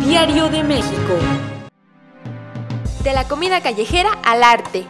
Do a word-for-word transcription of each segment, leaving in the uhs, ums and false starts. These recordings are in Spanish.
Diario de México. De la comida callejera al arte.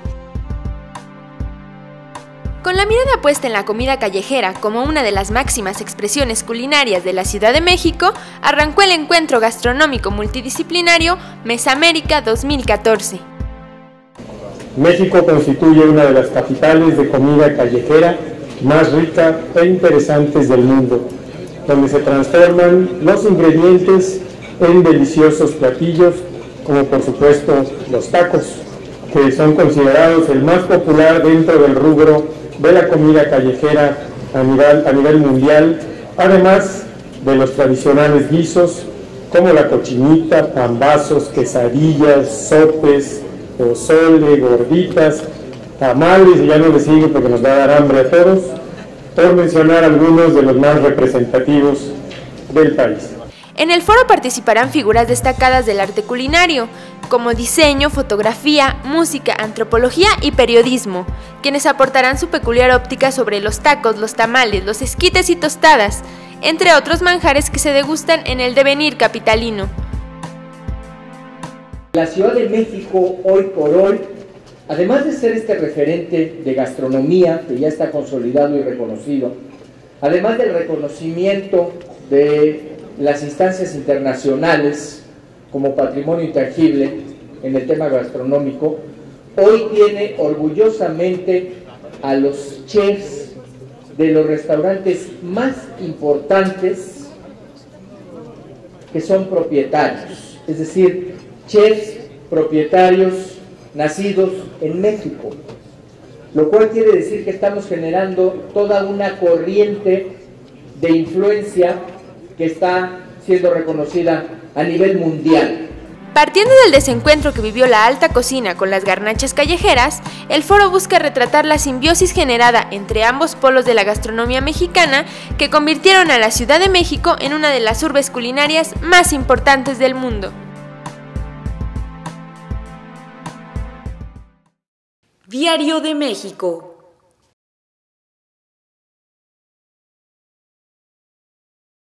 Con la mirada puesta en la comida callejera como una de las máximas expresiones culinarias de la Ciudad de México, arrancó el encuentro gastronómico multidisciplinario Mesamérica dos mil catorce. México constituye una de las capitales de comida callejera más rica e interesantes del mundo, donde se transforman los ingredientes en deliciosos platillos, como por supuesto los tacos, que son considerados el más popular dentro del rubro de la comida callejera a nivel, a nivel mundial, además de los tradicionales guisos como la cochinita, pambazos, quesadillas, sopes, pozole, gorditas, tamales, y ya no les sigo porque nos va a dar hambre a todos, por mencionar algunos de los más representativos del país. En el foro participarán figuras destacadas del arte culinario, como diseño, fotografía, música, antropología y periodismo, quienes aportarán su peculiar óptica sobre los tacos, los tamales, los esquites y tostadas, entre otros manjares que se degustan en el devenir capitalino. La Ciudad de México, hoy por hoy, además de ser este referente de gastronomía, que ya está consolidado y reconocido, además del reconocimiento de las instancias internacionales como patrimonio intangible en el tema gastronómico, hoy tiene orgullosamente a los chefs de los restaurantes más importantes que son propietarios, es decir, chefs propietarios nacidos en México, lo cual quiere decir que estamos generando toda una corriente de influencia que está siendo reconocida a nivel mundial. Partiendo del desencuentro que vivió la alta cocina con las garnachas callejeras, el foro busca retratar la simbiosis generada entre ambos polos de la gastronomía mexicana que convirtieron a la Ciudad de México en una de las urbes culinarias más importantes del mundo. Diario de México.